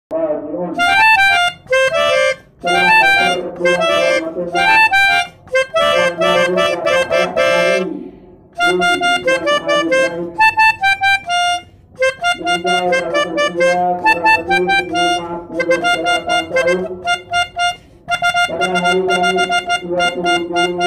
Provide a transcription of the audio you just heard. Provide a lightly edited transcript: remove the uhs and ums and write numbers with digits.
raji'un. Telah berbulan rahmatullah dan pada hari Kamis 27